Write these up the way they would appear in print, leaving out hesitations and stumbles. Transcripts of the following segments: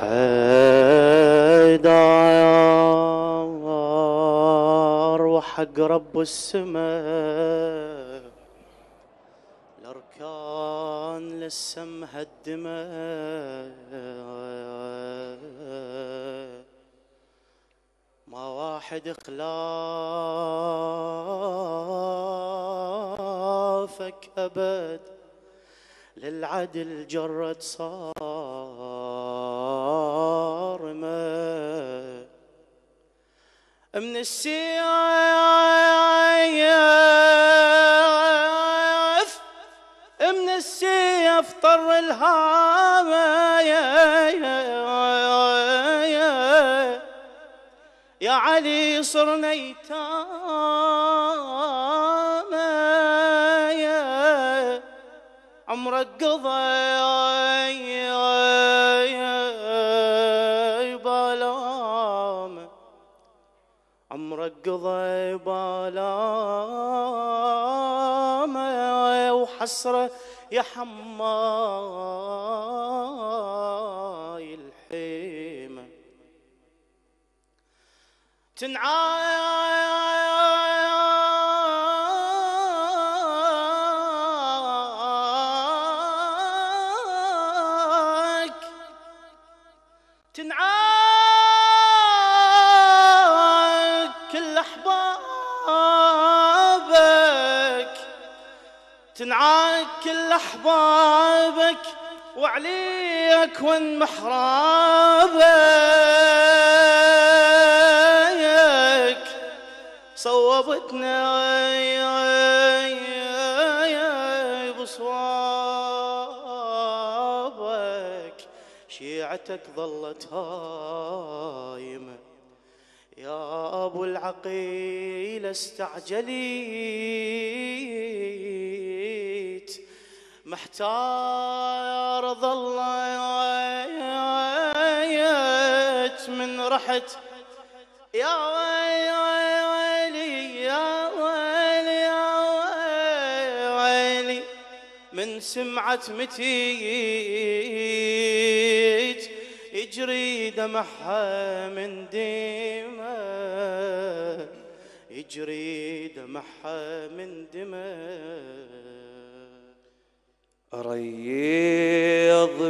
حيدر وحق رب السماء الأركان لسه مهدمة ما واحد خلافك أبد للعدل جرد صارمة من السيف طر الهامة يا علي صرنا يتامى عمرك قضى بالامه عمرك قضى بالامه وحسره يا حماي الحيمه تنعاك كل أحبابك تنعاك كل أحبابك وعليك وين محرابك صوبتنا بصوابك شيعتك ظلت هايمة يا أبو العقيل استعجليت محتار ظليت من رحت يا ويلي يا ويلي يا ويلي من سمعت متيت يجري دمعها من دمه يجري دمعها من دمه ريض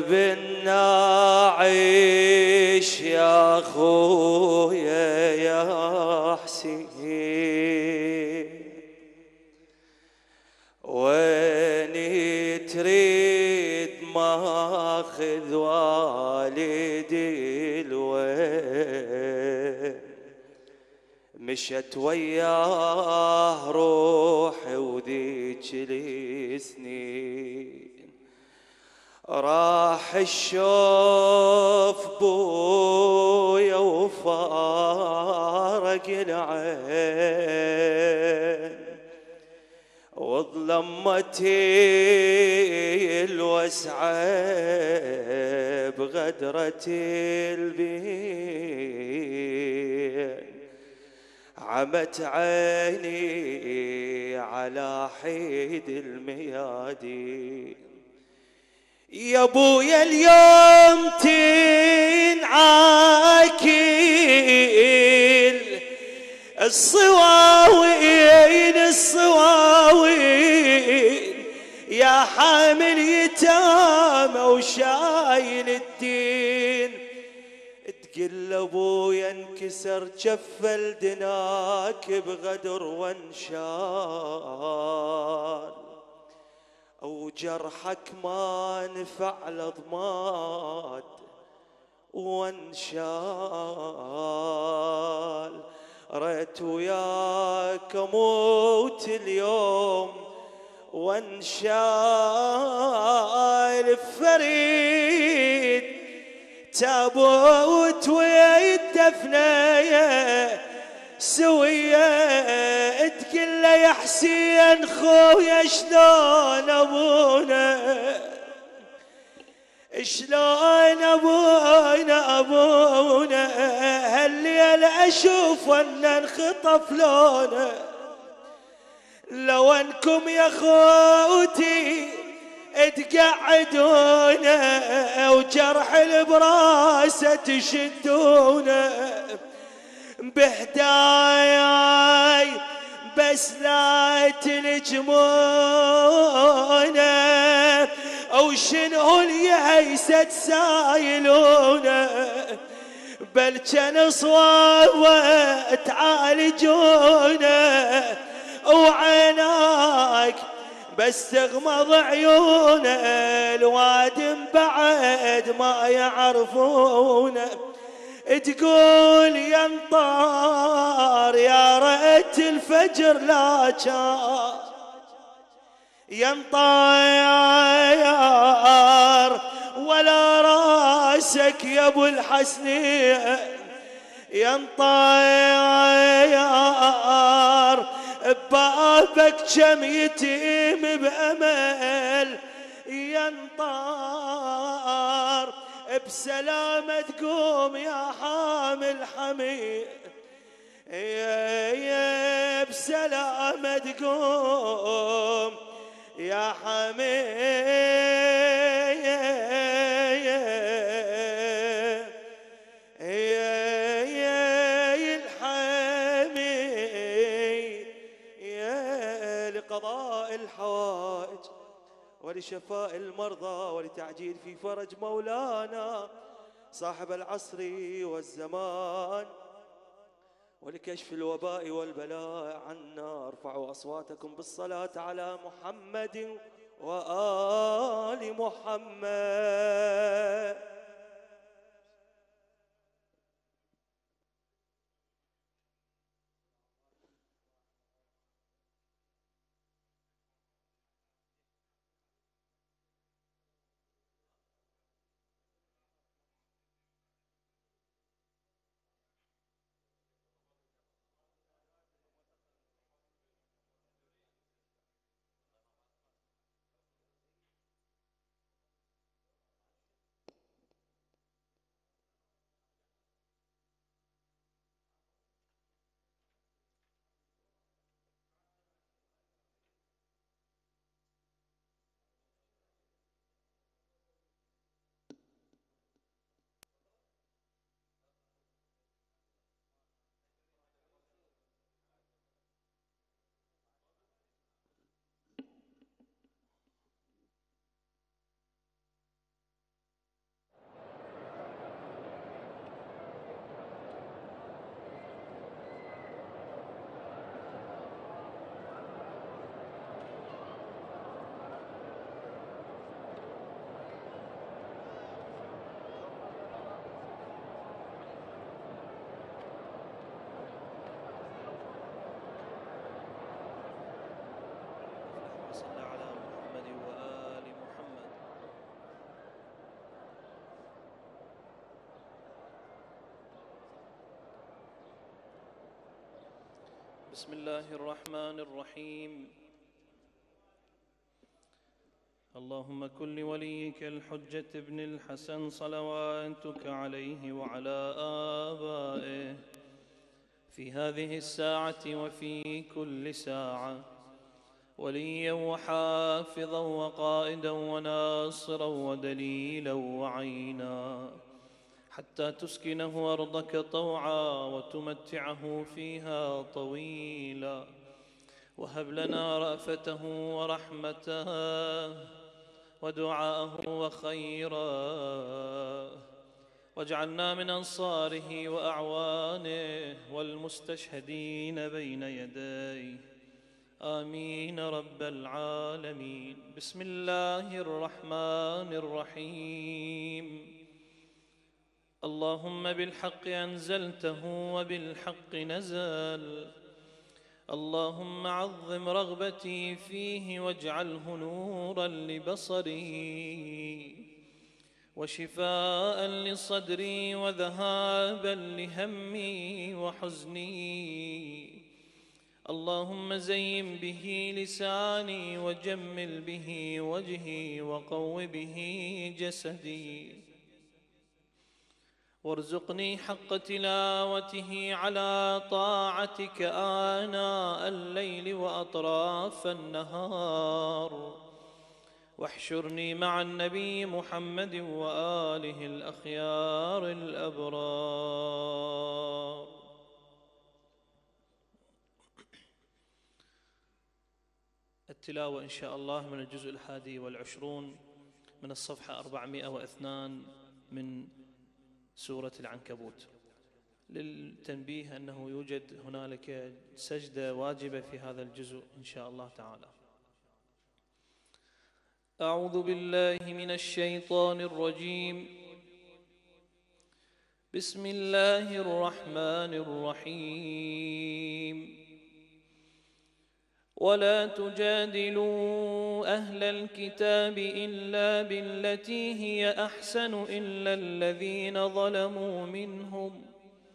بالناعيش يا خويا يا حسين ويني تريد ماخذ والدي الوين مشت وياه روحي وذيك السنين راح الشوف بويا وفارق العين وظلمتي الوسعة بغدرة البين عمت عيني على حيد الميادين يا بويا اليوم تنعاكل الصواوين يا حامل يتامى وشايل الدين تقل ابويا انكسر جفل دناك بغدر وانشال او جرحك ما نفع لضماد وانشال ريت وياك اموت اليوم وانشال فريد تابوت ويا الدفنية سوية تقل يا حسين خويا شلون ابونا شلون ابونا هالليل اشوف ان انخطف لونه لو انكم يا خوتي تقعدونه وجرح البراسة تشدونه بهداياي بس لا تلجمونه او شنو اليهيسة تسايلونه بل كان صوابه تعالجونه وعيناك بس تغمض عيونه الوادم بعد ما يعرفونه تقول يا انطار يا ريت الفجر لا كان يا انطار ولا راسك يا ابو الحسنين يا انطار ببابك كم يتيم بأمل يا انطار بسلامة تقوم يا حامل حميد يا بسلامة تقوم يا حميد يا الحميد يا لقضاء الحوائج ولشفاء المرضى ولتعجيل في فرج مولانا صاحب العصر والزمان ولكشف الوباء والبلاء عنا. ارفعوا أصواتكم بالصلاة على محمد وآل محمد. بسم الله الرحمن الرحيم. اللهم كن لوليك الحجة ابن الحسن صلواتك عليه وعلى آبائه في هذه الساعة وفي كل ساعة وليا وحافظا وقائدا وناصرا ودليلا وعينا حتى تسكنه أرضك طوعا وتمتعه فيها طويلا وهب لنا رأفته ورحمته ودعاءه وخيرا واجعلنا من أنصاره وأعوانه والمستشهدين بين يديه آمين رب العالمين. بسم الله الرحمن الرحيم. اللهم بالحق أنزلته وبالحق نزل. اللهم عظم رغبتي فيه واجعله نورا لبصري وشفاء لصدري وذهابا لهمي وحزني. اللهم زين به لساني وجمل به وجهي وقو به جسدي وارزقني حق تلاوته على طاعتك آناء الليل وأطراف النهار واحشرني مع النبي محمد وآله الأخيار الأبرار. التلاوة إن شاء الله من الجزء 21 من الصفحة 402 من سورة العنكبوت. للتنبيه أنه يوجد هنالك سجدة واجبة في هذا الجزء إن شاء الله تعالى. أعوذ بالله من الشيطان الرجيم. بسم الله الرحمن الرحيم. ولا تجادلوا أهل الكتاب إلا بالتي هي أحسن إلا الذين ظلموا منهم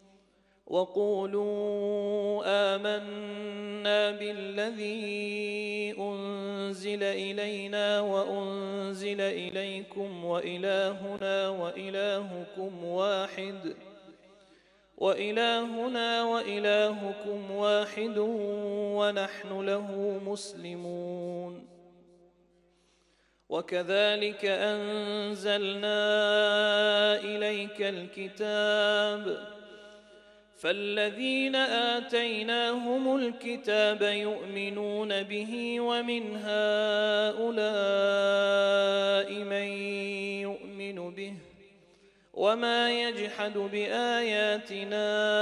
وقولوا آمنا بالذي أنزل إلينا وأنزل إليكم وإلهنا وإلهكم واحد ونحن له مسلمون. وكذلك أنزلنا إليك الكتاب فالذين آتيناهم الكتاب يؤمنون به ومن هؤلاء من يؤمن به وما يجحد بآياتنا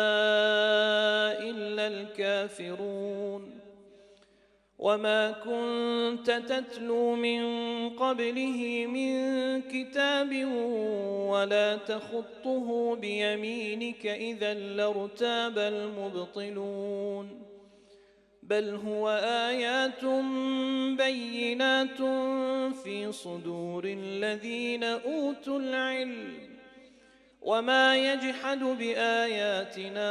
إلا الكافرون. وما كنت تتلو من قبله من كتاب ولا تخطه بيمينك إذا لارتاب المبطلون. بل هو آيات بينات في صدور الذين أوتوا العلم وما يجحد بآياتنا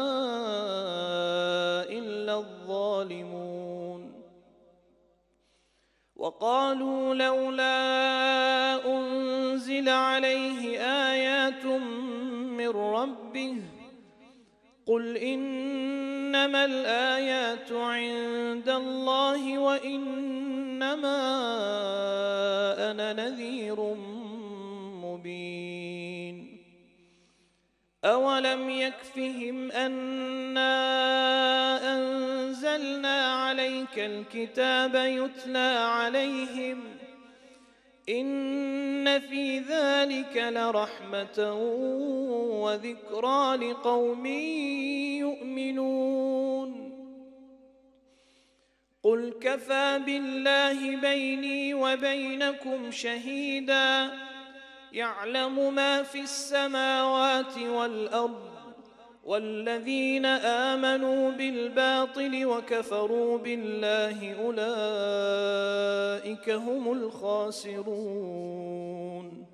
إلا الظالمون. وقالوا لولا أنزل عليه آيات من ربه قل إنما الآيات عند الله وإنما أنا نذير مبين. أولم يكفهم أنا أنزلنا عليك الكتاب يتلى عليهم إن في ذلك لرحمة وذكرى لقوم يؤمنون. قل كفى بالله بيني وبينكم شهيدا يعلم ما في السماوات والأرض والذين آمنوا بالباطل وكفروا بالله أولئك هم الخاسرون.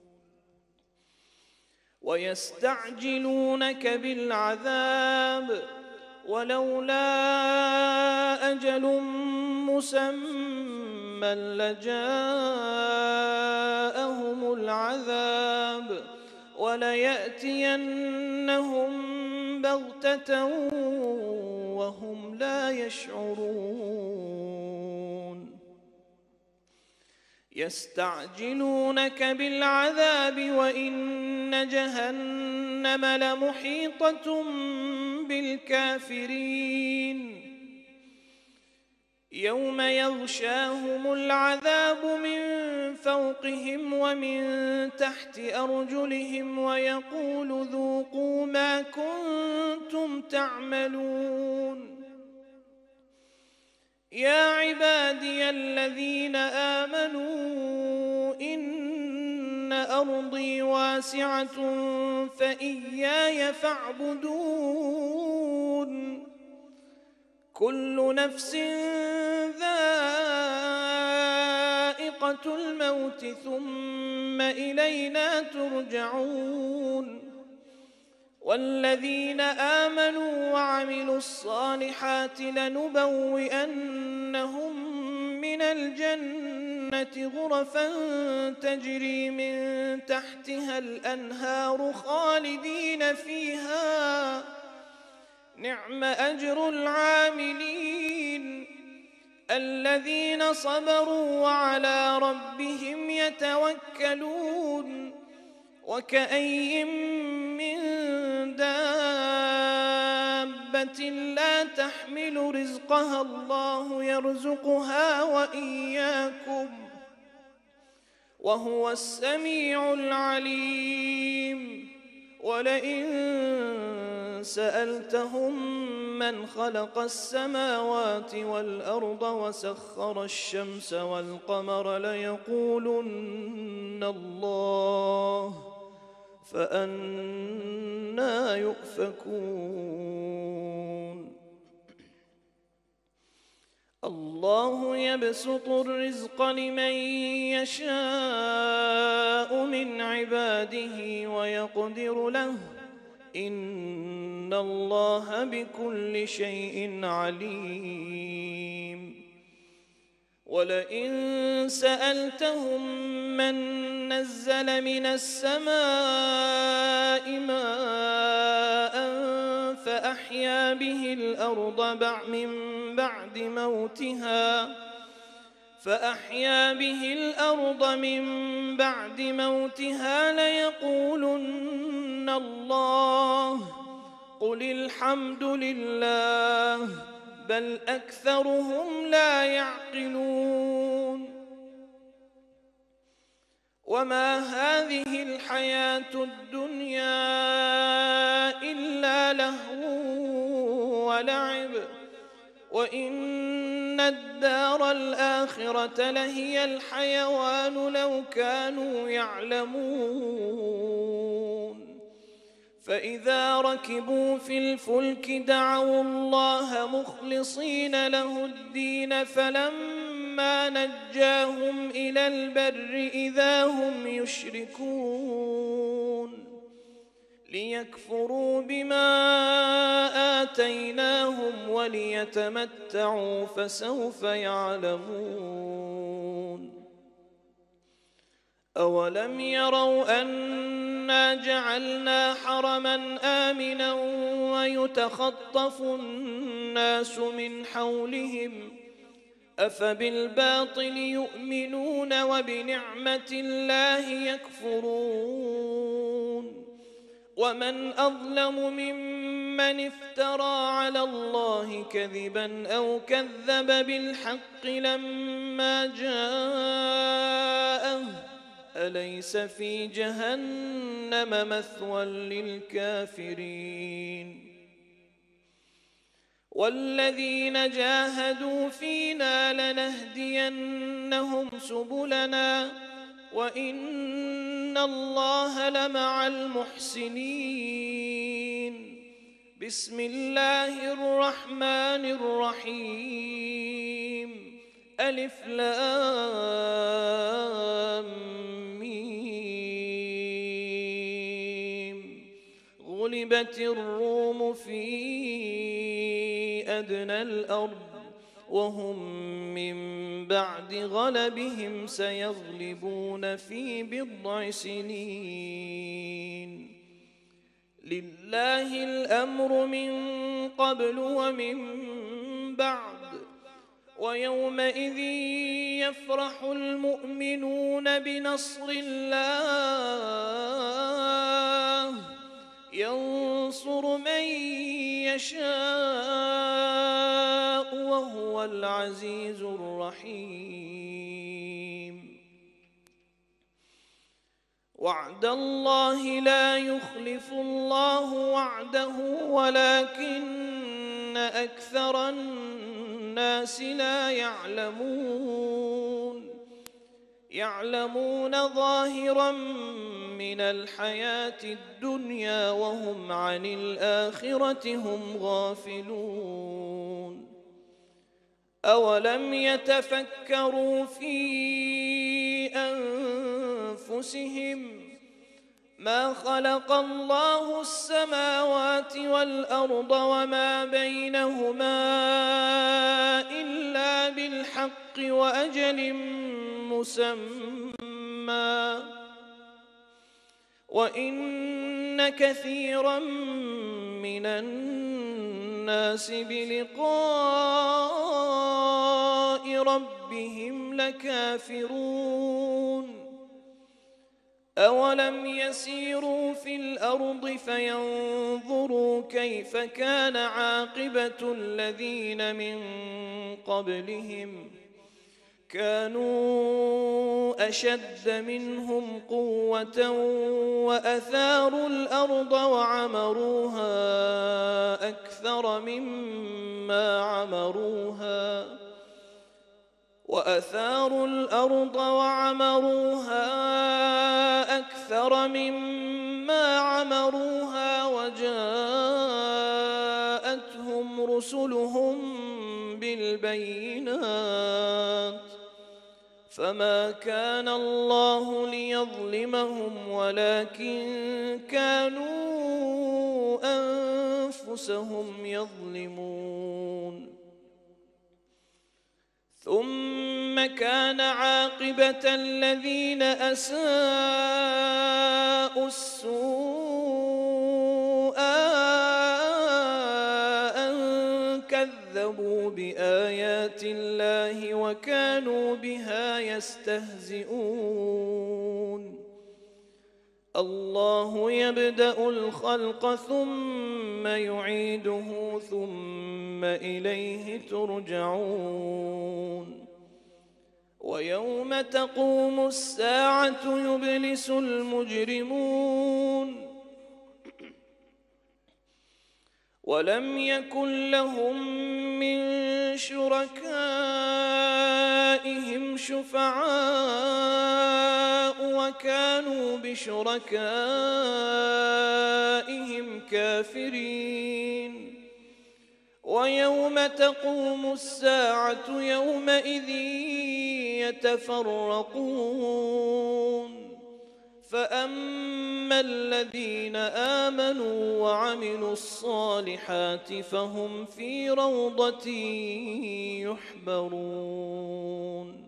ويستعجلونك بالعذاب ولولا أجل مسمى لجاءهم العذاب وليأتينهم بغتة وهم لا يشعرون. يستعجلونك بالعذاب وإن جهنم لمحيطة بالكافرين. يوم يغشاهم العذاب من فوقهم ومن تحت أرجلهم ويقول ذوقوا ما كنتم تعملون. يا عبادي الذين آمنوا إن أرضي واسعة فإياي فاعبدون. كل نفس ذائقة الموت ثم إلينا ترجعون. والذين آمنوا وعملوا الصالحات لنبوئنهم من الجنة غرفا تجري من تحتها الأنهار خالدين فيها نعم أجر العاملين. الذين صبروا وعلى ربهم يتوكلون. وكأي من دابة لا تحمل رزقها الله يرزقها وإياكم وهو السميع العليم. ولئن سألتهم من خلق السماوات والأرض وسخر الشمس والقمر ليقولن الله فأنى يؤفكون. الله يبسط الرزق لمن يشاء من عباده ويقدر له إن الله بكل شيء عليم. ولئن سألتهم من نزل من السماء ماء فأحيا به الأرض من بعد موتها ليقولن الله قل الحمد لله بل أكثرهم لا يعقلون. وما هذه الحياة الدنيا إلا لهو ولعب وإن الدار الآخرة لهي الحيوان لو كانوا يعلمون. فإذا ركبوا في الفلك دعوا الله مخلصين له الدين فلما نجاهم إلى البر إذا هم يشركون ليكفروا بما آتيناهم وليتمتعوا فسوف يعلمون. أولم يروا أنا جعلنا حرما آمنا ويتخطف الناس من حولهم أفبالباطل يؤمنون وبنعمة الله يكفرون. ومن أظلم ممن افترى على الله كذبا أو كذب بالحق لما جاءه أليس في جهنم مثوى للكافرين. والذين جاهدوا فينا لنهدينهم سبلنا وإن الله لمع المحسنين. بسم الله الرحمن الرحيم ألف لام ميم. غلبت الروم في أدنى الأرض وهم من بعد غلبهم سيغلبون في بضع سنين. لله الأمر من قبل ومن بعد ويومئذ يفرح المؤمنون بنصر الله ينصر من يشاء وهو العزيز الرحيم. وعد الله لا يخلف الله وعده ولكن أكثر الناس لا يعلمون ظاهرا من الحياة الدنيا وهم عن الآخرة هم غافلون. أولم يتفكروا في أنفسهم ما خلق الله السماوات والأرض وما بينهما إلا بالحق وأجل مسمى وإن كثيرا من الناس بلقاء بربهم لكافرون أولم يسيروا في الأرض فينظروا كيف كان عاقبة الذين من قبلهم كانوا أشد منهم قوة وأثاروا الأرض وعمروها أكثر مما عمروها وجاءتهم رسلهم بالبينات فما كان الله ليظلمهم ولكن كانوا أنفسهم يظلمون ثم كان عاقبة الذين أساءوا السوء أن كذبوا بآيات الله وكانوا بها يستهزئون الله يبدأ الخلق ثم يعيده ثم إليه ترجعون ويوم تقوم الساعة يبلس المجرمون ولم يكن لهم من شركائهم شفعاء وكانوا بشركائهم كافرين ويوم تقوم الساعة يومئذ يتفرقون فأما الذين آمنوا وعملوا الصالحات فهم في روضة يحبرون.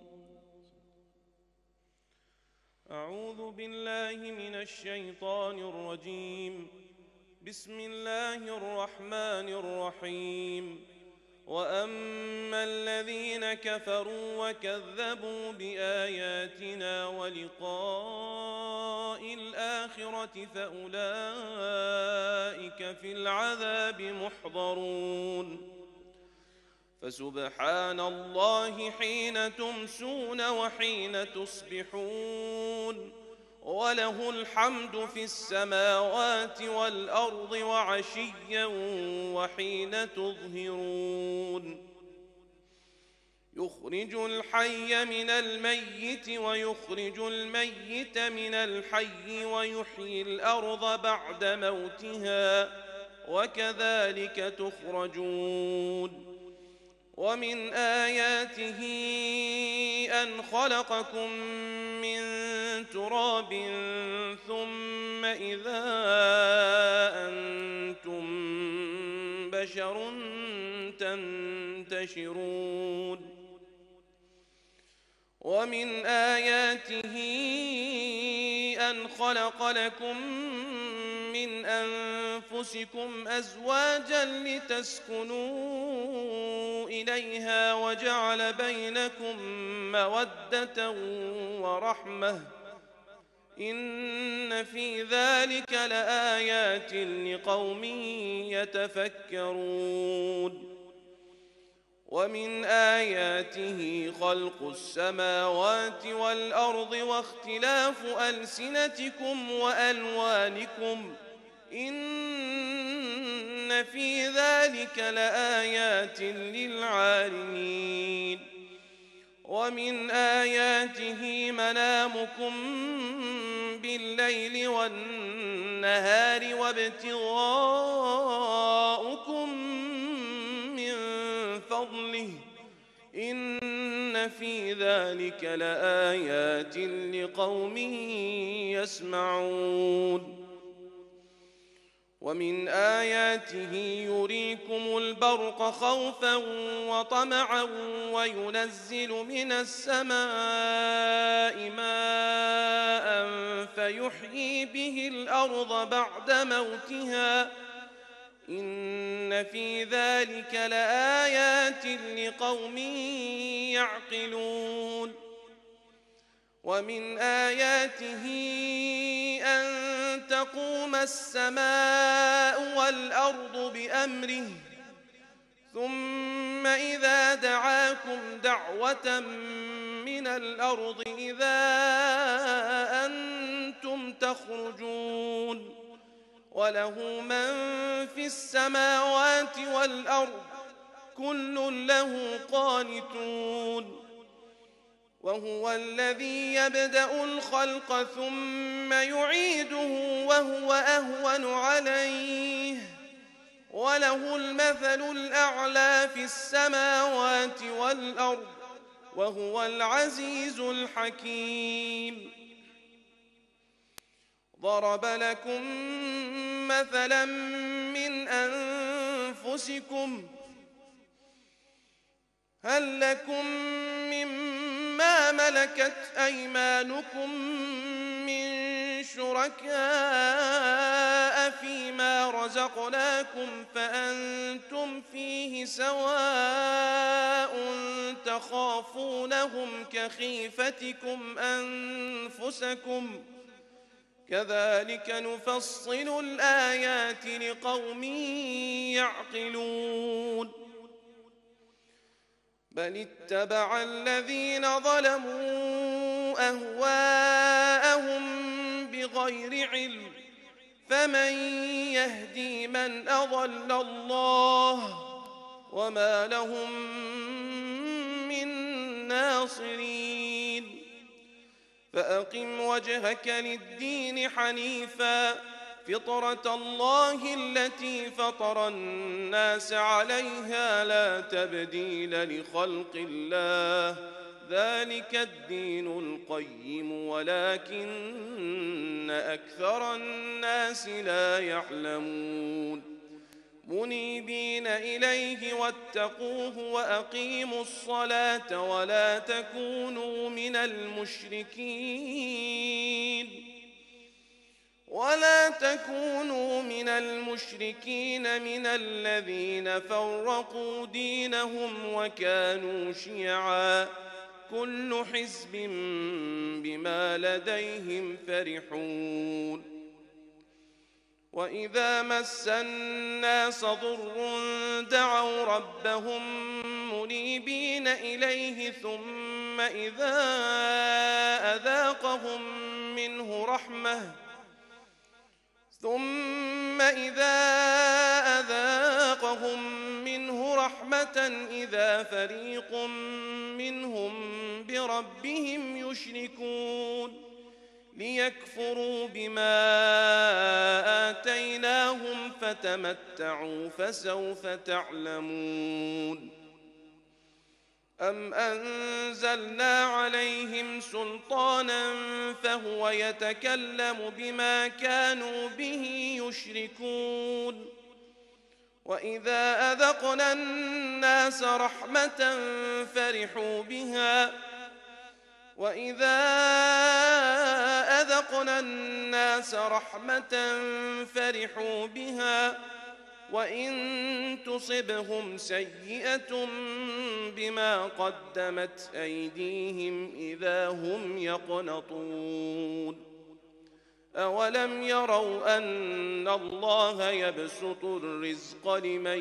أعوذ بالله من الشيطان الرجيم. بسم الله الرحمن الرحيم. وأما الذين كفروا وكذبوا بآياتنا ولقاء الآخرة فأولئك في العذاب محضرون فسبحان الله حين تمسون وحين تصبحون وله الحمد في السماوات والأرض وعشيا وحين تظهرون يخرج الحي من الميت ويخرج الميت من الحي ويحيي الأرض بعد موتها وكذلك تخرجون ومن آياته أن خلقكم من تراب ثم إذا أنتم بشر تنتشرون ومن آياته أن خلق لكم من أنفسكم أزواجا لتسكنوا إليها وجعل بينكم مودة ورحمة إن في ذلك لآيات لقوم يتفكرون ومن آياته خلق السماوات والأرض واختلاف ألسنتكم وألوانكم إن في ذلك لآيات للعالمين ومن آياته منامكم بالليل والنهار وابتغاؤكم من فضله إن في ذلك لآيات لقوم يسمعون ومن آياته يريكم البرق خوفا وطمعا وينزل من السماء ماء فيحيي به الأرض بعد موتها إن في ذلك لآيات لقوم يعقلون. ومن آياته أن تقوم السماء والأرض بأمره ثم إذا دعاكم دعوة من الأرض إذا أنتم تخرجون. وله من في السماوات والأرض كل له قانتون. وهو الذي يبدأ الخلق ثم يعيده وهو أهون عليه وله المثل الأعلى في السماوات والأرض وهو العزيز الحكيم. ضرب لكم مثلا من أنفسكم هل لكم مما ملكت أيمانكم من شركاء فيما رزقناكم فأنتم فيه سواء تخافونهم كخيفتكم أنفسكم كذلك نفصل الآيات لقوم يعقلون. بل اتبع الذين ظلموا أهواءهم بغير علم فمن يهدي من أضل الله وما لهم من ناصرين. فأقم وجهك للدين حنيفا فطرة الله التي فطر الناس عليها لا تبديل لخلق الله ذلك الدين القيم ولكن أكثر الناس لا يعلمون. منيبين إليه واتقوه وأقيموا الصلاة ولا تكونوا من المشركين من الذين فرقوا دينهم وكانوا شيعا كل حزب بما لديهم فرحون. وإذا مس الناس ضر دعوا ربهم منيبين إليه ثم إذا أذاقهم منه رحمة إذا فريق منهم بربهم يشركون ليكفروا بما آتيناهم فتمتعوا فسوف تعلمون. أم أنزلنا عليهم سلطانا فهو يتكلم بما كانوا به يشركون. وإذا أذقنا الناس رحمة فرحوا بها وإن تصبهم سيئة بما قدمت أيديهم إذا هم يقنطون. أولم يروا أن الله يبسط الرزق لمن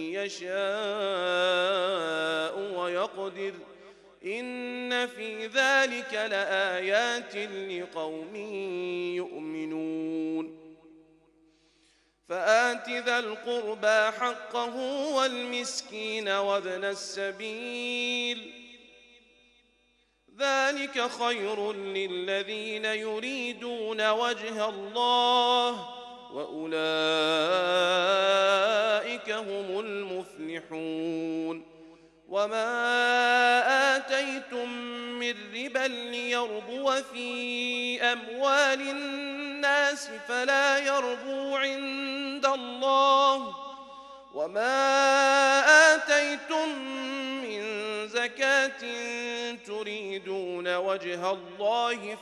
يشاء ويقدر إن في ذلك لآيات لقوم يؤمنون. فآت ذا القربى حقه والمسكين وابن السبيل ذلك خير للذين يريدون وجه الله وأولئك هم المفلحون. وما آتيتم من ربا ليربو في أموال الناس فلا يربو عند الله وما آتيتم من زكاة تريدون وجه الله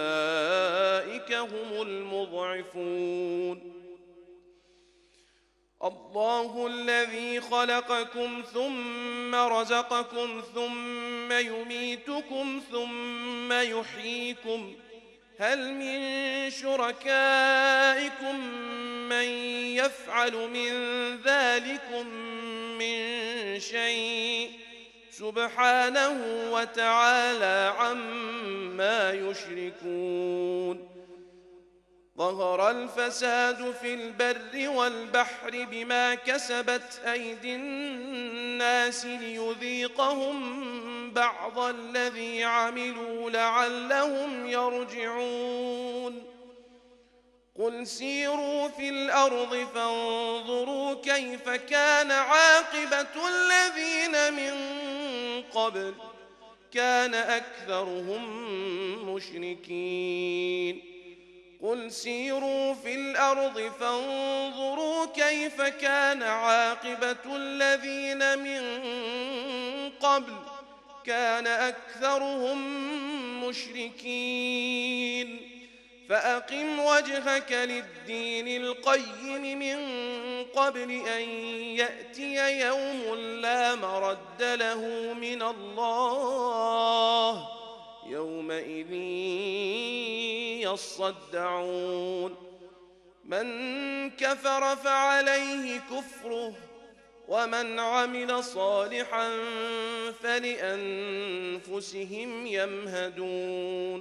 فأولئك هم المضعفون. الله الذي خلقكم ثم رزقكم ثم يميتكم ثم يحييكم هل من شركائكم من يفعل من ذلكم من شيء سبحانه وتعالى عما يشركون ظهر الفساد في البر والبحر بما كسبت أيدي الناس ليذيقهم بعض الذي عملوا لعلهم يرجعون قل سيروا في الأرض فانظروا كيف كان عاقبة الذين من قبل كان أكثرهم مشركين قل سيروا في الأرض فانظروا كيف كان عاقبة الذين من قبل كان أكثرهم مشركين فأقم وجهك للدين القيم من قبل أن يأتي يوم لا مرد له من الله يومئذ يصدعون من كفر فعليه كفره ومن عمل صالحا فلأنفسهم يمهدون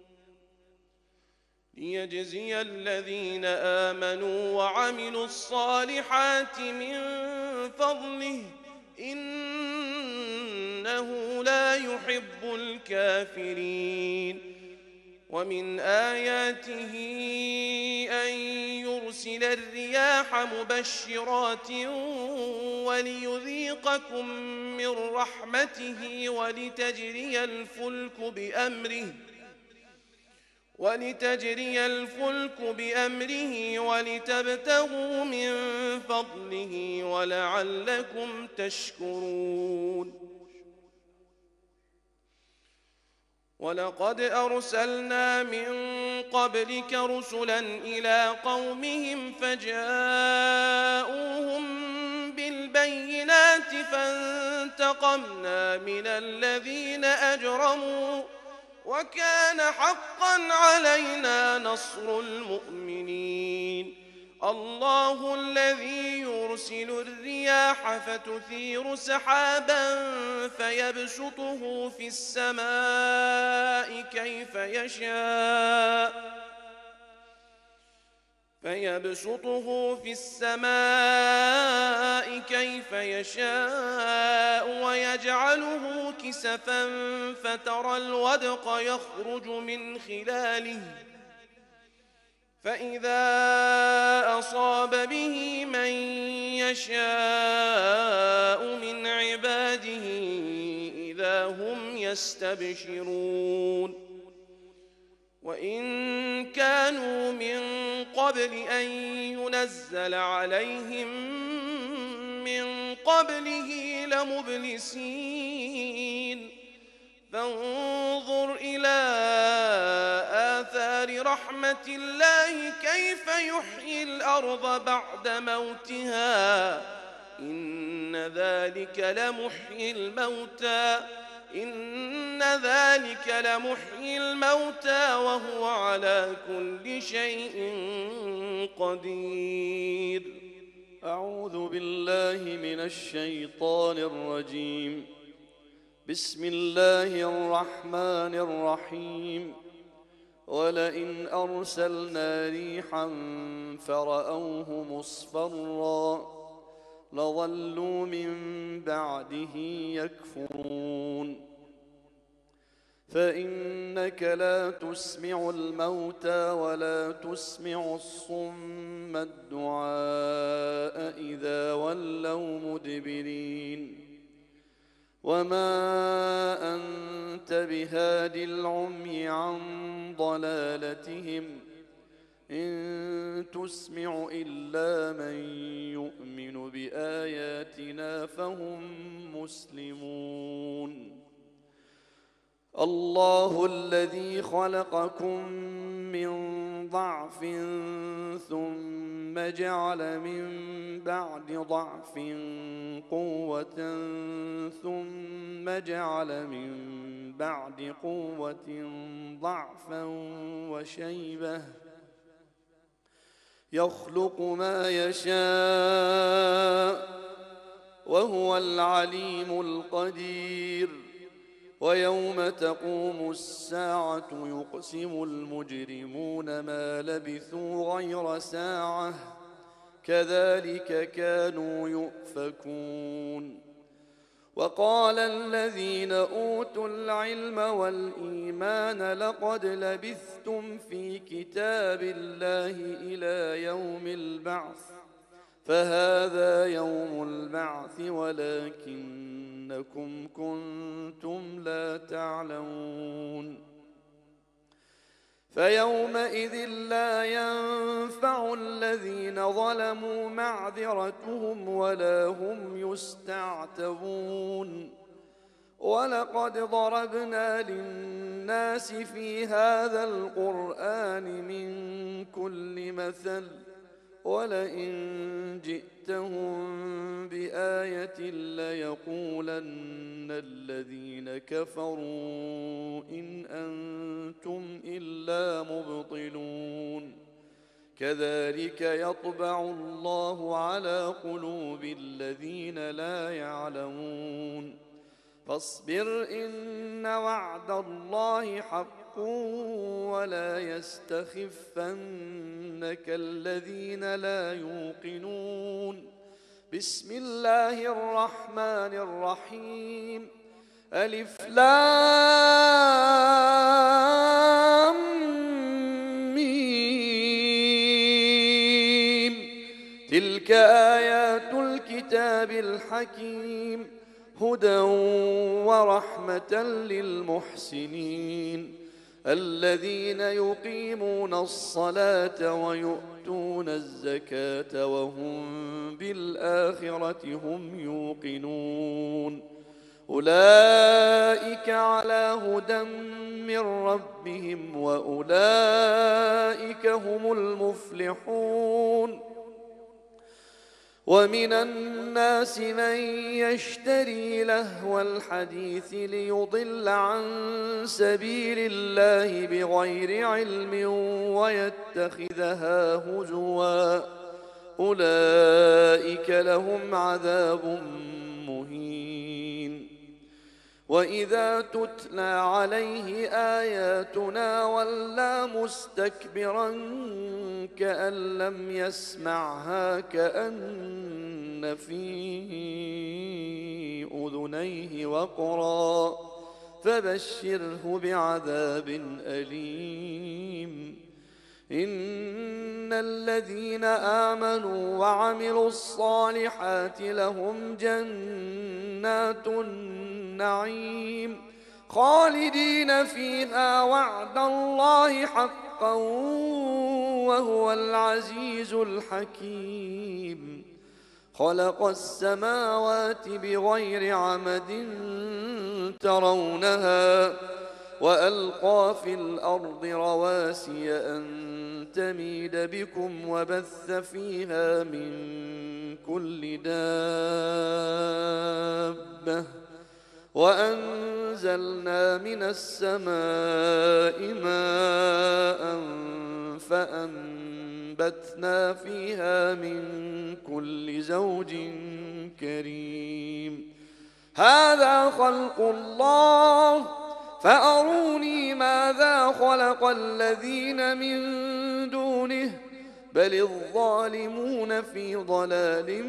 ليجزي الذين آمنوا وعملوا الصالحات من فضله إنه لا يحب الكافرين ومن آياته أن يرسل الرياح مبشرات وليذيقكم من رحمته ولتجري الفلك بأمره ولتبتغوا من فضله ولعلكم تشكرون ولقد أرسلنا من قبلك رسلا إلى قومهم فجاءوهم بالبينات فانتقمنا من الذين أجرموا وكان حقا علينا نصر المؤمنين الله الذي يرسل الرياح فتثير سحابا فيبسطه في السماء كيف يشاء ويجعله كسفا فترى الودق يخرج من خلاله فإذا أصاب به من يشاء من عباده إذا هم يستبشرون وإن كانوا من قبل أن ينزل عليهم من قبله لمبلسين فانظر إلى آثار رحمة الله كيف يحيي الأرض بعد موتها إن ذلك لمحيي الموتى وهو على كل شيء قدير أعوذ بالله من الشيطان الرجيم بسم الله الرحمن الرحيم ولئن أرسلنا ريحا فرأوه مصفرا لظلوا من بعده يكفرون فإنك لا تسمع الموتى ولا تسمع الصم الدعاء إذا ولوا مدبرين وما أنت بهاد العمي عن ضلالتهم إن تسمع إلا من يؤمن بآياتنا فهم مسلمون الله الذي خلقكم من ضعف ثم ثم جعل من بعد ضعف قوة ثم جعل من بعد قوة ضعفا وشيبة يخلق ما يشاء وهو العليم القدير ويوم تقوم الساعة يقسم المجرمون ما لبثوا غير ساعة كذلك كانوا يؤفكون. وقال الذين أوتوا العلم والإيمان لقد لبثتم في كتاب الله إلى يوم البعث فهذا يوم البعث ولكنكم كنتم لا تعلمون. فيومئذ لا ينفع الذين ظلموا معذرتهم ولا هم يستعتبون. ولقد ضربنا للناس في هذا القرآن من كل مثل ولئن جئتهم بآية ليقولن الذين كفروا إن أنتم إلا مبطلون. كذلك يطبع الله على قلوب الذين لا يعلمون. فاصبر إن وعد الله حق ولا يستخفنك الذين لا يوقنون. بسم الله الرحمن الرحيم. ألف لام ميم. تلك آيات الكتاب الحكيم هدى ورحمة للمحسنين الذين يقيمون الصلاة ويؤتون الزكاة وهم بالآخرة هم يوقنون. أولئك على هدى من ربهم وأولئك هم المفلحون. ومن الناس من يشتري لهو الحديث ليضل عن سبيل الله بغير علم ويتخذها هزوا أولئك لهم عذاب مهين. وإذا تتلى عليه آياتنا ولى مستكبرا كأن لم يسمعها كأن في أذنيه وقرا فبشره بعذاب أليم. إن الذين آمنوا وعملوا الصالحات لهم جنات النعيم خالدين فيها وعد الله حقا وهو العزيز الحكيم. خلق السماوات بغير عمد ترونها وألقى في الأرض رواسي أن تميد بكم وبث فيها من كل دابة وأنزلنا من السماء ماء فأنبتنا فيها من كل زوج كريم. هذا خلق الله فأروني ماذا خلق الذين من دونه بل الظالمون في ضلال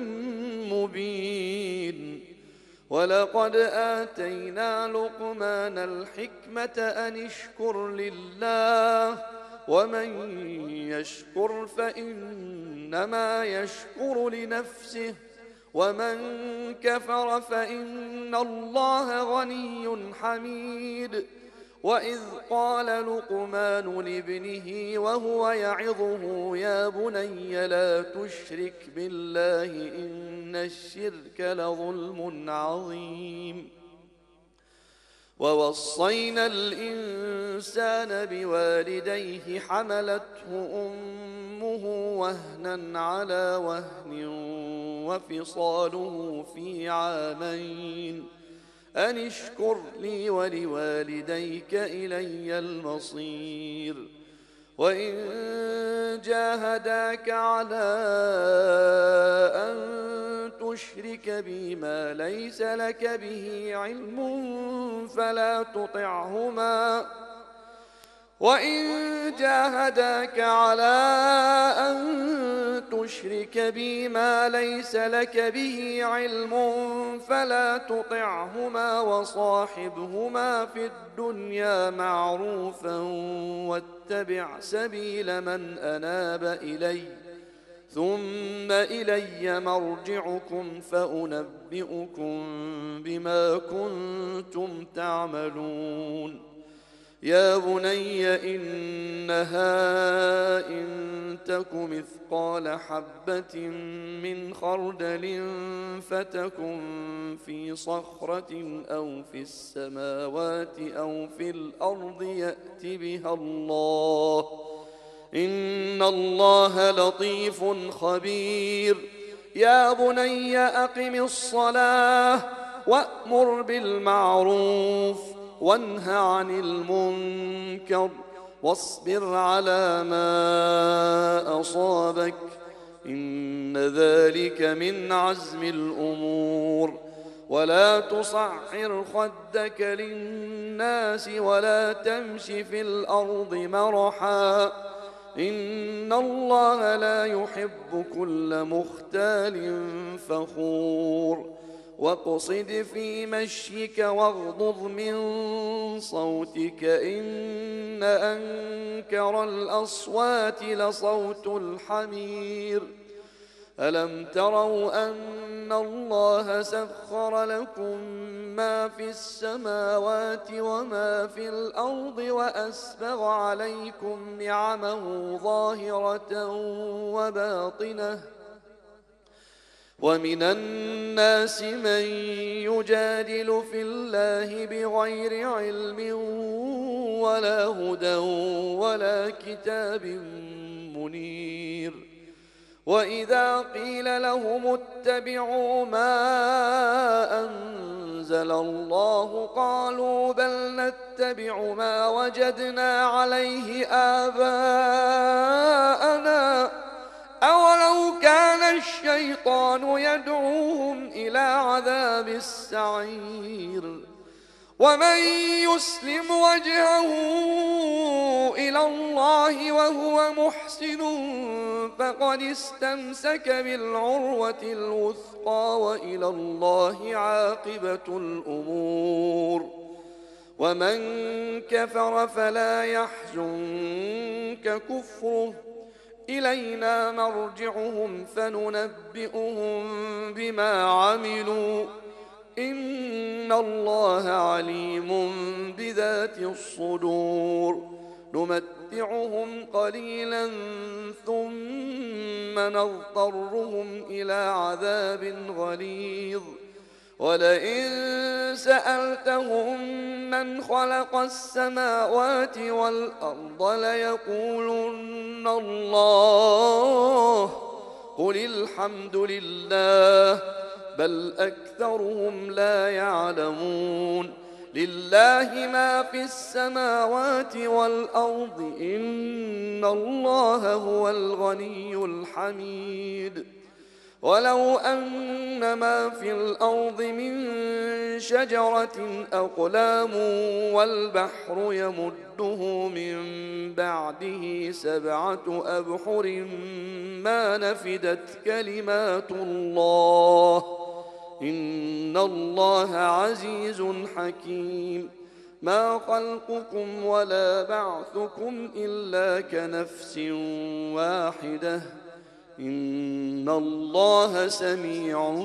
مبين. ولقد آتينا لقمان الحكمة أن اشكر لله ومن يشكر فإنما يشكر لنفسه ومن كفر فإن الله غني حميد. وإذ قال لقمان لابنه وهو يعظه يا بني لا تشرك بالله إن الشرك لظلم عظيم. ووصينا الإنسان بوالديه حملته أمه وهنا على وهن وفصاله في عامين أن اشكر لي ولوالديك إلي المصير وإن جاهداك على أن تشرك بي ما ليس لك به علم فلا تطعهما وصاحبهما في الدنيا معروفا واتبع سبيل من أناب إلي ثم إلي مرجعكم فأنبئكم بما كنتم تعملون يا بني إنها إن تك مثقال حبة من خردل فتكن في صخرة أو في السماوات أو في الأرض يأت بها الله إن الله لطيف خبير يا بني أقم الصلاة وأمر بالمعروف وانه عن المنكر واصبر على ما أصابك إن ذلك من عزم الأمور ولا تصعر خدك للناس ولا تمش في الأرض مرحا إن الله لا يحب كل مختال فخور واقصد في مشيك واغضض من صوتك إن أنكر الأصوات لصوت الحمير ألم تروا أن الله سخر لكم ما في السماوات وما في الأرض وأسبغ عليكم نعمه ظاهرة وباطنة ومن الناس من يجادل في الله بغير علم ولا هدى ولا كتاب منير وإذا قيل لهم اتبعوا ما أنزل الله قالوا بل نتبع ما وجدنا عليه آباءنا أولو كان الشيطان يدعوهم إلى عذاب السعير ومن يسلم وجهه إلى الله وهو محسن فقد استمسك بالعروة الوثقى وإلى الله عاقبة الأمور ومن كفر فلا يحزنك كفره إلينا مرجعهم فننبئهم بما عملوا إن الله عليم بذات الصدور نمتعهم قليلا ثم نضطرهم إلى عذاب غليظ ولئن سألتهم من خلق السماوات والأرض ليقولن الله قل الحمد لله بل أكثرهم لا يعلمون لله ما في السماوات والأرض إن الله هو الغني الحميد ولو أن ما في الأرض من شجرة أقلام والبحر يمده من بعده 7 أبحر ما نفدت كلمات الله إن الله عزيز حكيم ما خلقكم ولا بعثكم إلا كنفس واحدة إن الله سميع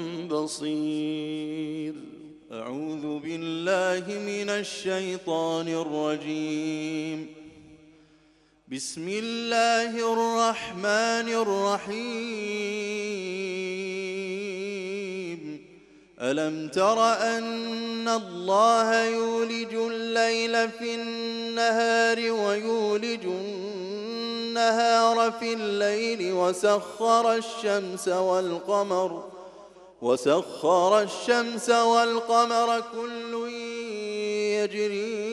بصير أعوذ بالله من الشيطان الرجيم بسم الله الرحمن الرحيم ألم تر أن الله يولج الليل في النهار ويولج النهار في الليل وسخر الشمس والقمر كل يجري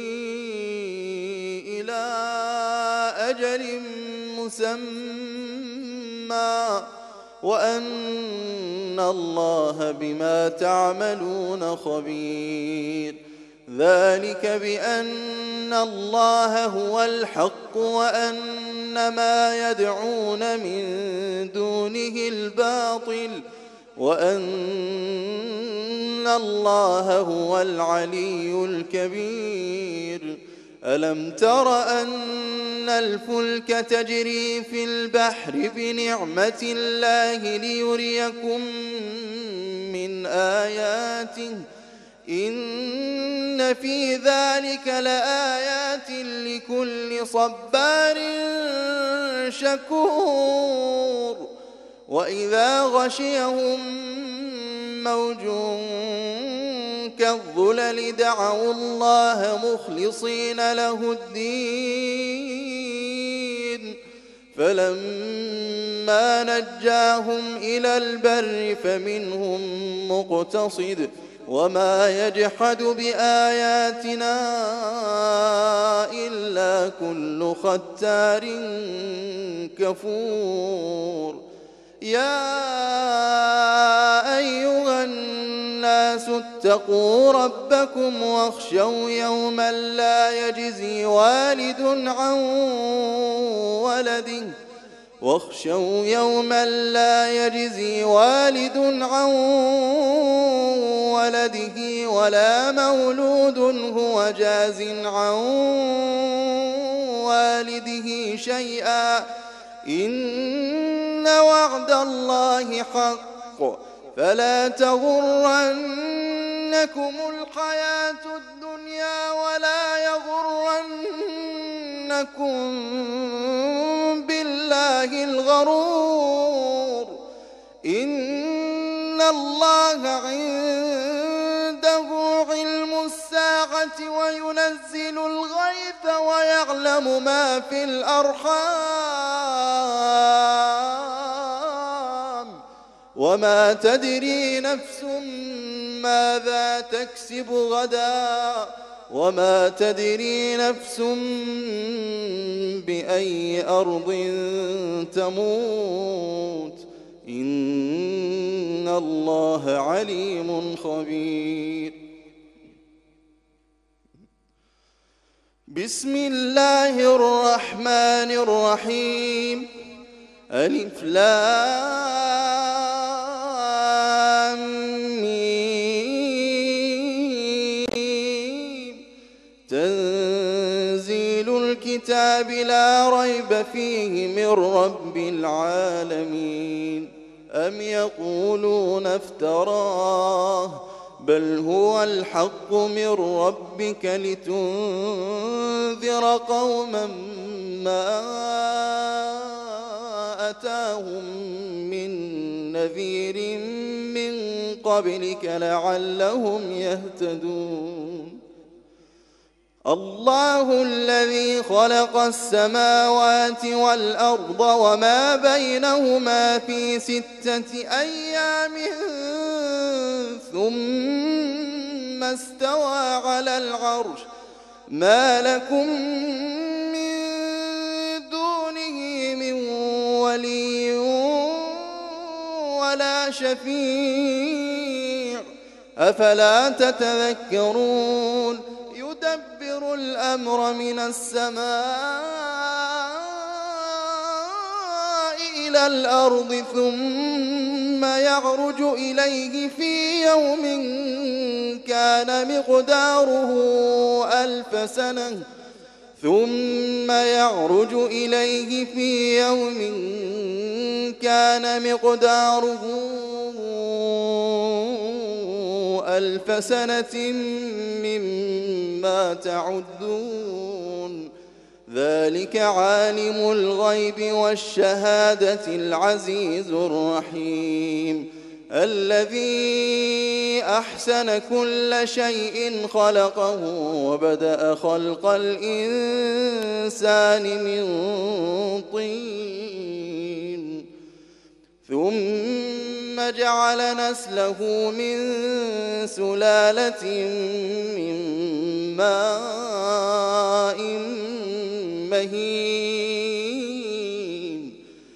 إلى أجل مسمى وأن الله بما تعملون خبير. ذلك بأن الله هو الحق وأن ما يدعون من دونه الباطل وأن الله هو العلي الكبير. ألم تر أن الفلك تجري في البحر بنعمة الله ليريكم من آياته إن في ذلك لآيات لكل صبار شكور. وإذا غشيهم موج كالظلل دعوا الله مخلصين له الدين فلما نجاهم إلى البر فمنهم مقتصد وما يجحد بآياتنا إلا كل ختار كفور. يا أيها الناس اتقوا ربكم واخشوا يوما لا يجزي والد عن ولده ولا مولود هو جاز عن والده شيئا إن وعد الله حق فلا تغرنكم الحياة الدنيا ولا يغرنكم بالله الغرور. إن الله عنده علم الساعة وينزل الغيث ويعلم ما في الأرحام وما تدري نفس ماذا تكسب غدا وما تدري نفس بأي أرض تموت إن الله عليم خبير. بسم الله الرحمن الرحيم. ألف لام ميم. تنزيل الكتاب لا ريب فيه من رب العالمين. أم يقولون افتراه بل هو الحق من ربك لتنذر قوما ما أتاهم من نذير من قبلك لعلهم يهتدون. الله الذي خلق السماوات والأرض وما بينهما في 6 أيام ثم استوى على العرش ما لكم من دونه من ولي ولا شفيع أفلا تتذكرون. يدبر الأمر من السماء إلى الأرض ثم يعرج إليه في يوم كان مقداره 1000 سنة ثم يعرج إليه في يوم كان مقداره 1000 سنة مما تعدون. ذلك عالم الغيب والشهادة العزيز الرحيم. الذي أحسن كل شيء خلقه وبدأ خلق الإنسان من طين ثم جعل نسله من سلالة من ماء مهين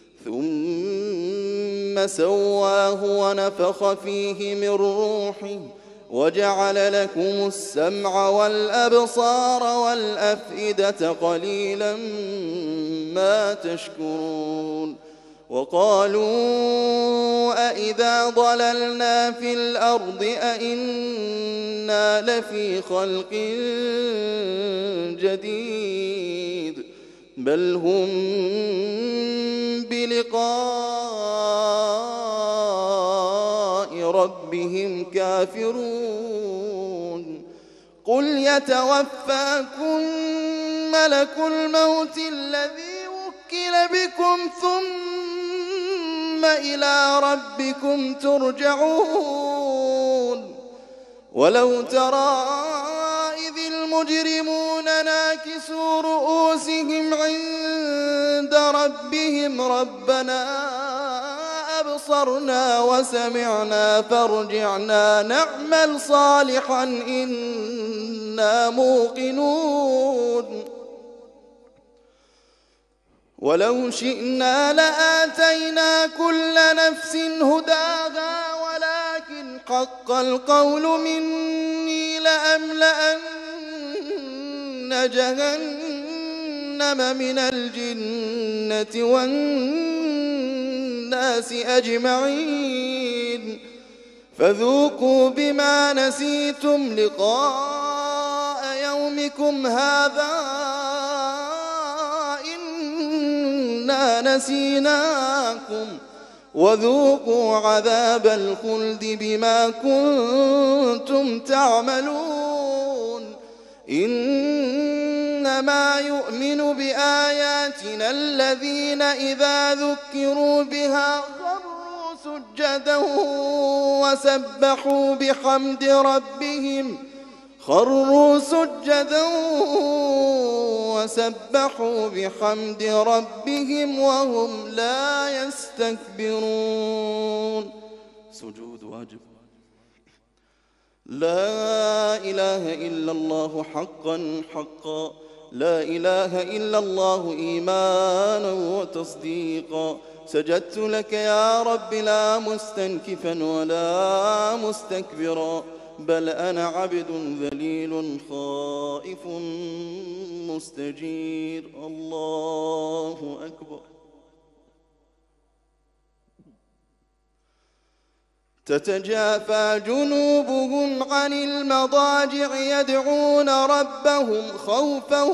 ثم سواه ونفخ فيه من روحه وجعل لكم السمع والأبصار والأفئدة قليلا ما تشكرون وقالوا أإذا ضللنا في الأرض أإنا لفي خلق جديد بل هم بلقاء ربهم كافرون قل يتوفاكم ملك الموت الذي وكل بكم ثم إلى ربكم ترجعون ولو ترى إذ المجرمون ناكسوا رؤوسهم عند ربهم ربنا أبصرنا وسمعنا فارجعنا نعمل صالحا إنا موقنون ولو شئنا لآتينا كل نفس هداها ولكن حق القول مني لأملأن جهنم من الجنة والناس أجمعين فذوقوا بما نسيتم لقاء يومكم هذا نسيناكم وذوقوا عذاب الخلد بما كنتم تعملون إنما يؤمن بآياتنا الذين إذا ذكروا بها خروا سجدا وسبحوا بحمد ربهم وهم لا يستكبرون سجود واجب لا إله إلا الله حقا لا إله إلا الله إيمانا وتصديقا سجدت لك يا رب لا مستنكفا ولا مستكبرا بل أنا عبد ذليل خائف مستجير الله أكبر تتجافى جنوبهم عن المضاجع يدعون ربهم خوفا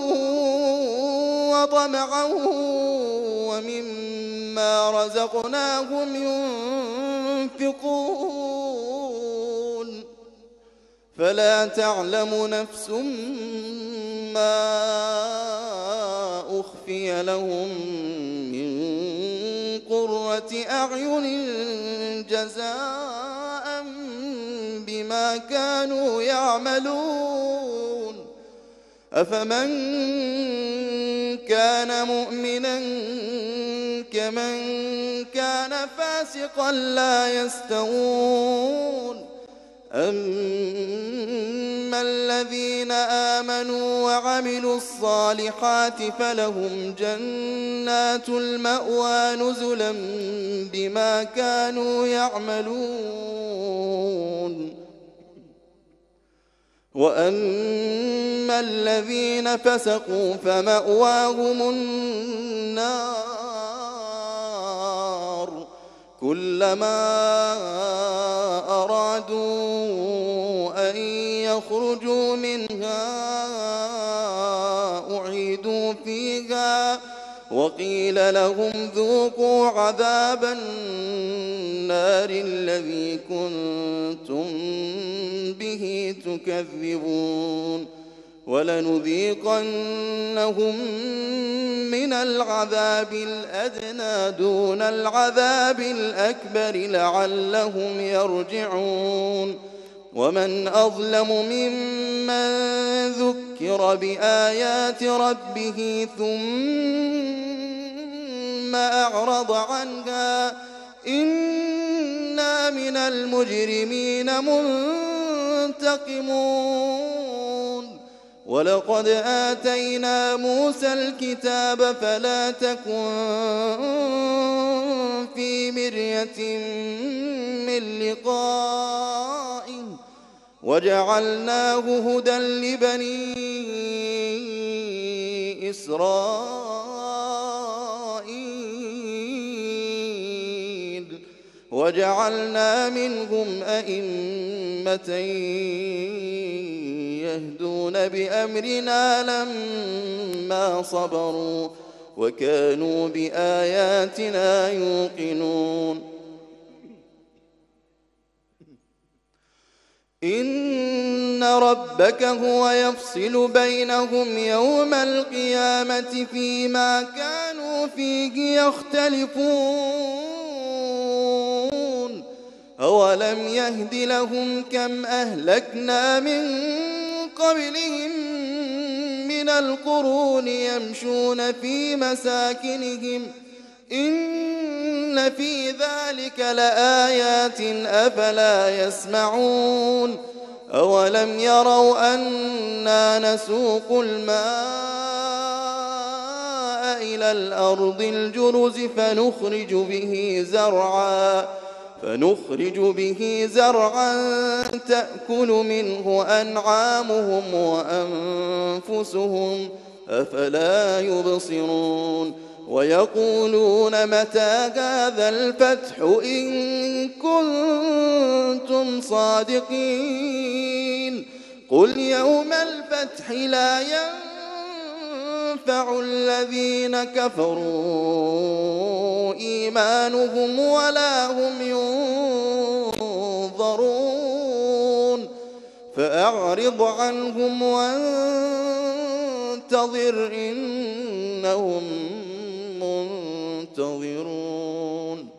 وطمعا ومما رزقناهم ينفقون فلا تعلم نفس ما أخفي لهم من قرة أعين جزاء بما كانوا يعملون أفمن كان مؤمنا كمن كان فاسقا لا يستوون أما الذين آمنوا وعملوا الصالحات فلهم جنات المأوى نزلا بما كانوا يعملون وأما الذين فسقوا فمأواهم النار كلما أرادوا أن يخرجوا منها أعيدوا فيها وقيل لهم ذوقوا عذاب النار الذي كنتم به تكذبون ولنذيقنهم من العذاب الأدنى دون العذاب الأكبر لعلهم يرجعون ومن أظلم ممن ذكر بآيات ربه ثم أعرض عنها إنا من المجرمين منتقمون ولقد آتينا موسى الكتاب فلا تكن في مرية من لقائه وجعلناه هدى لبني إسرائيل وجعلنا منهم أئمة يهدون بأمرنا لما صبروا وكانوا بآياتنا يوقنون إن ربك هو يفصل بينهم يوم القيامة فيما كانوا فيه يختلفون أولم يهد لهم كم أهلكنا من قبلهم من القرون يمشون في مساكنهم إن في ذلك لآيات أفلا يسمعون أولم يروا أنا نسوق الماء إلى الأرض الجرز فنخرج به زرعا تأكل منه أنعامهم وأنفسهم أفلا يبصرون ويقولون متى هذا الفتح إن كنتم صادقين قل يوم الفتح لا ينفع الذين كفروا إيمانهم ولا هم ينظرون فأعرض عنهم وانتظر إنهم منتظرون.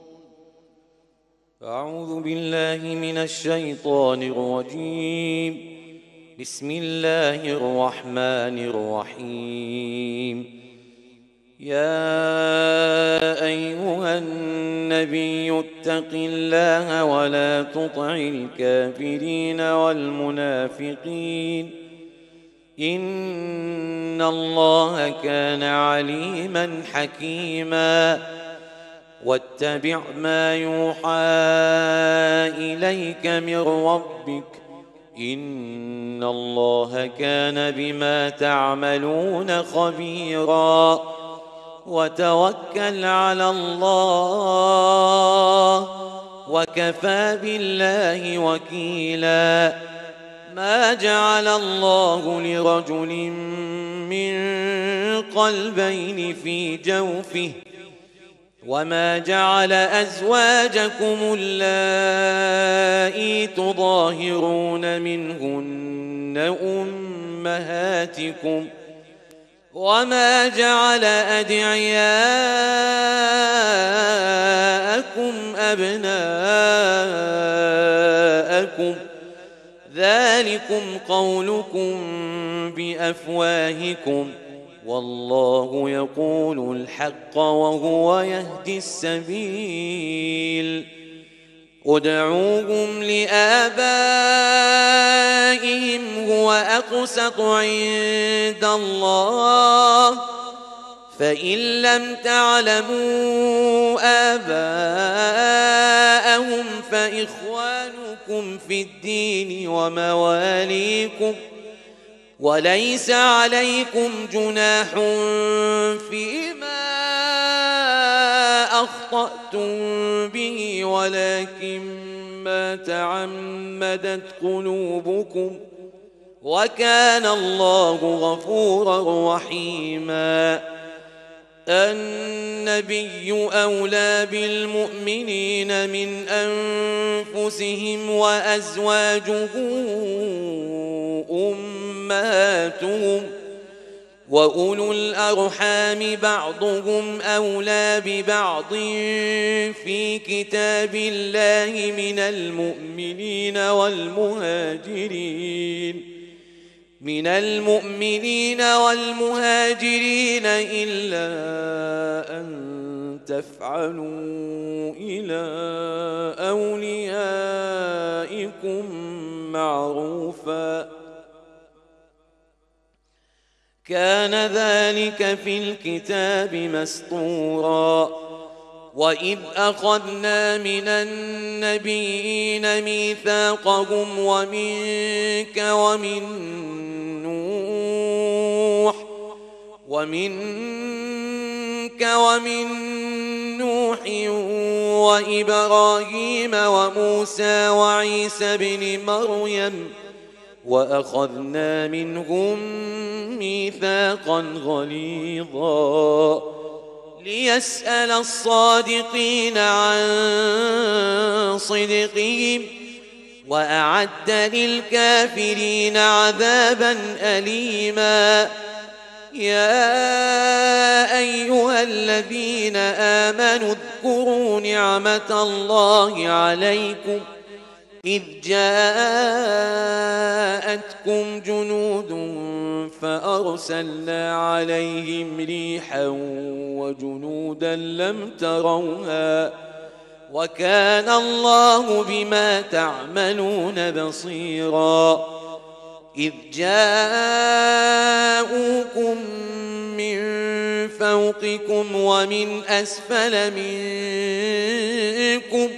أعوذ بالله من الشيطان الرجيم. بسم الله الرحمن الرحيم. يا أيها النبي اتق الله ولا تطع الكافرين والمنافقين إن الله كان عليما حكيما واتبع ما يوحى إليك من ربك إن الله كان بما تعملون خبيرا وتوكل على الله وكفى بالله وكيلا ما جعل الله لرجل من قلبين في جوفه وما جعل أزواجكم اللائي تظاهرون منهن أمهاتكم وما جعل أدعياءكم أبناءكم ذلكم قولكم بأفواهكم والله يقول الحق وهو يهدي السبيل ادعوهم لآبائهم هو أقسط عند الله فإن لم تعلموا آباءهم فإخوانكم في الدين ومواليكم وليس عليكم جناح فيما أخطأتم به ولكن ما تعمدت قلوبكم وكان الله غفورا رحيما النبي أولى بالمؤمنين من أنفسهم وأزواجه أمهاتهم أمهاتهم وأولو الأرحام بعضهم أولى ببعض في كتاب الله من المؤمنين والمهاجرين إلا أن تفعلوا إلى أوليائكم معروفا كان ذلك في الكتاب مسطورا وإذ أخذنا من النبيين ميثاقهم ومنك ومن نوح وإبراهيم وموسى وعيسى بن مريم وأخذنا منهم ميثاقا غليظا ليسأل الصادقين عن صدقهم وأعد للكافرين عذابا أليما يا أيها الذين آمنوا اذكروا نعمة الله عليكم إذ جاءتكم جنود فأرسلنا عليهم ريحا وجنودا لم تروها وكان الله بما تعملون بصيرا إذ جاءوكم من فوقكم ومن أسفل منكم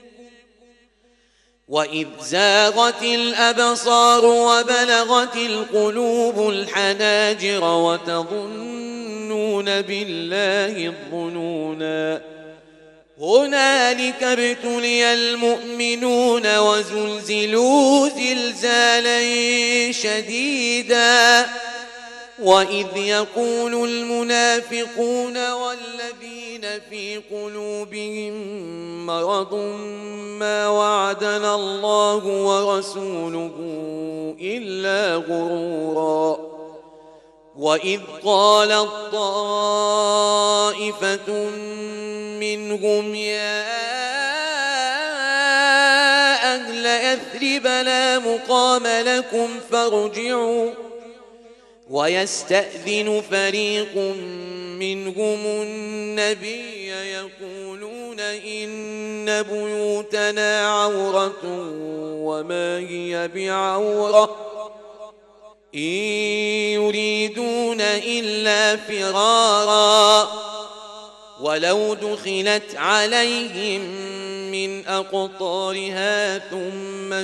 وإذ زاغت الأبصار وبلغت القلوب الحناجر وتظنون بالله الظنونا هنالك ابتلي المؤمنون وزلزلوا زلزالا شديدا وإذ يقول المنافقون والذين في قلوبهم مرض ما وعدنا الله ورسوله إلا غرورا وإذ قالت طائفة منهم يا أهل يثرب لا مقام لكم فارجعوا ويستأذن فريق منهم النبي يقولون إن بيوتنا عورة وما هي بعورة إن يريدون إلا فرارا ولو دخلت عليهم من أقطارها ثم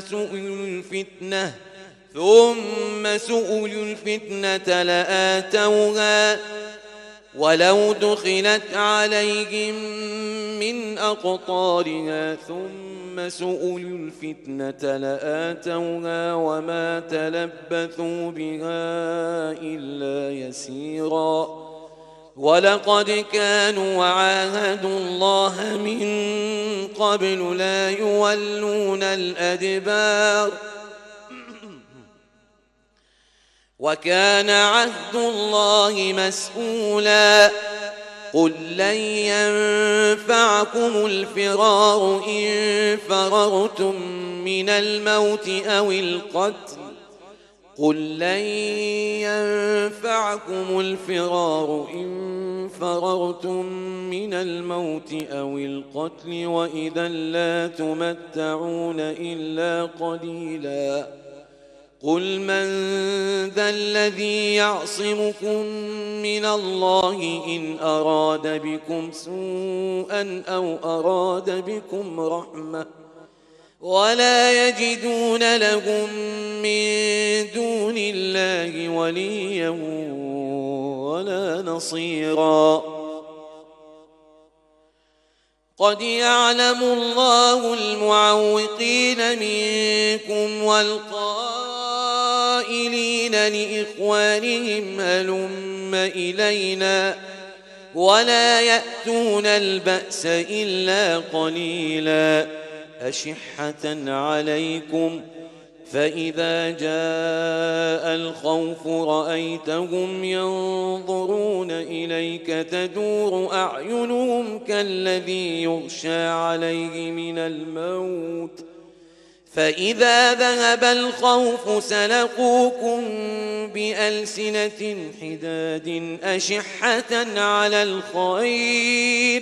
سئلوا الفتنة لآتوها ولو دخلت عليهم من أقطارها ثم سئلوا الفتنة لآتوها وما تلبثوا بها إلا يسيرا ولقد كانوا وعاهدوا الله من قبل لا يولون الأدبار وكان عهد الله مسؤولا قل لن ينفعكم الفرار إن فررتم من الموت أو القتل قل لن ينفعكم الفرار إن فررتم من الموت أو القتل وإذا لا تمتعون إلا قليلا قل من ذا الذي يعصمكم من الله إن أراد بكم سوءا أو أراد بكم رحمة ولا يجدون لهم من دون الله وليا ولا نصيرا قد يعلم الله المعوقين منكم والقائلين لإخوانهم هلم إلينا ولا يأتون البأس إلا قليلا أشحة عليكم فإذا جاء الخوف رأيتهم ينظرون إليك تدور أعينهم كالذي يغشى عليه من الموت فإذا ذهب الخوف سلقوكم بألسنة حداد أشحة على الخير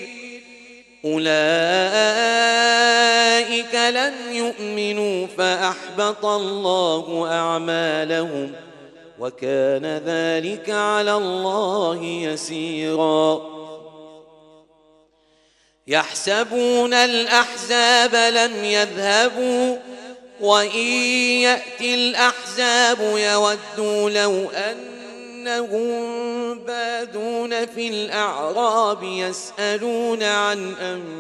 أولئك لم يؤمنوا فأحبط الله أعمالهم وكان ذلك على الله يسيرا يحسبون الأحزاب لم يذهبوا وإن يأتي الأحزاب يودوا لو أنهم بادون في الأعراب يسألون عن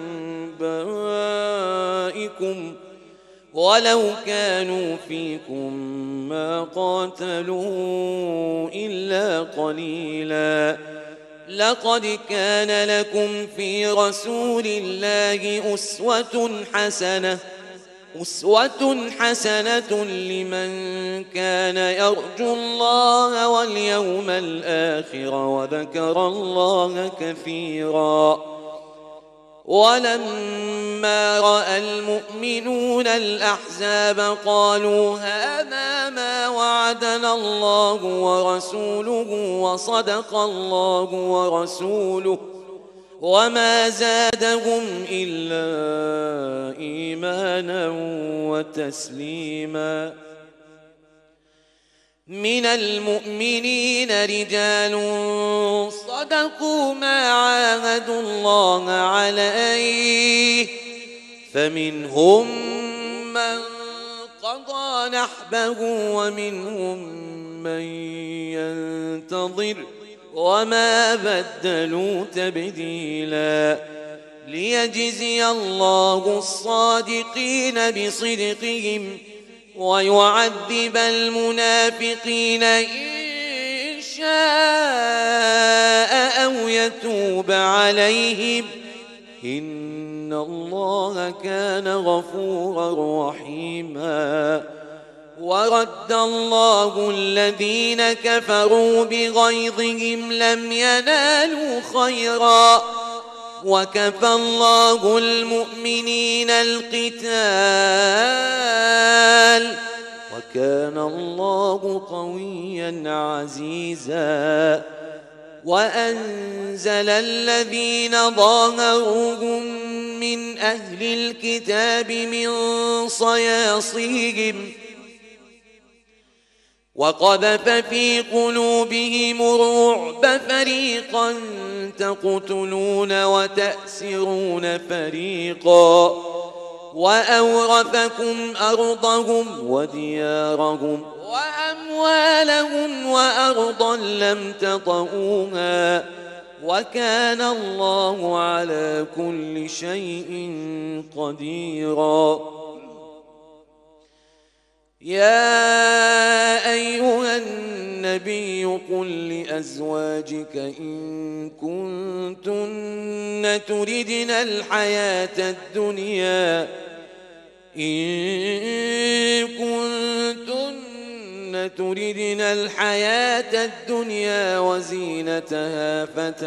أنبائكم ولو كانوا فيكم ما قاتلوا إلا قليلا لقد كان لكم في رسول الله أسوة حسنة لمن كان يرجو الله واليوم الآخر وذكر الله كثيرا ولما رأى المؤمنون الأحزاب قالوا هذا ما وعدنا الله ورسوله وصدق الله ورسوله وما زادهم إلا إيمانا وتسليما من المؤمنين رجال صدقوا ما عاهدوا الله عليه فمنهم من قضى نحبه ومنهم من ينتظر وما بدلوا تبديلا ليجزي الله الصادقين بصدقهم ويعذب المنافقين إن شاء أو يتوب عليهم إن الله كان غفورا رحيما ورد الله الذين كفروا بغيظهم لم ينالوا خيرا وكفى الله المؤمنين القتال وكان الله قويا عزيزا وأنزل الذين ظاهروهم من أهل الكتاب من صياصيهم وقذف في قلوبهم الرعب فريقا تقتلون وتأسرون فريقا وأورثكم أرضهم وديارهم وأموالهم وأرضا لم تطئوها وكان الله على كل شيء قديرا يا أيها النبي قل لأزواجك إن كنتن تردن الحياة الدنيا وزينتها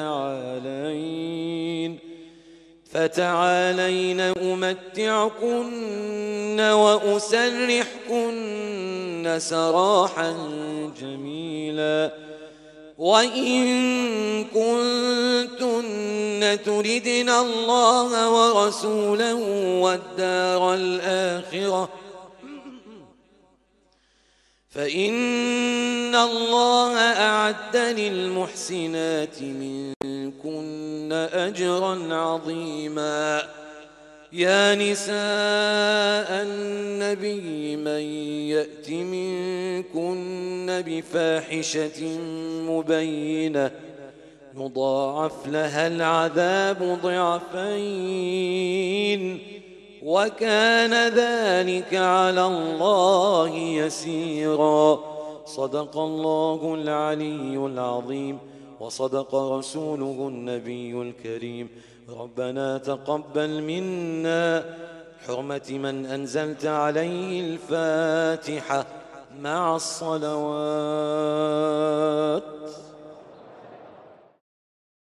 فتعالين أمتعكن وأسرحكن سراحا جميلا وإن كنتن تردن الله ورسوله والدار الآخرة فإن الله أعد للمحسنات منكن أجرا عظيما يا نساء النبي من يأت منكن بفاحشة مبينة يضاعف لها العذاب ضعفين وكان ذلك على الله يسيرا صدق الله العلي العظيم وصدق رسوله النبي الكريم ربنا تقبل منا حرمة من أنزلت عليه الفاتحة مع الصلوات.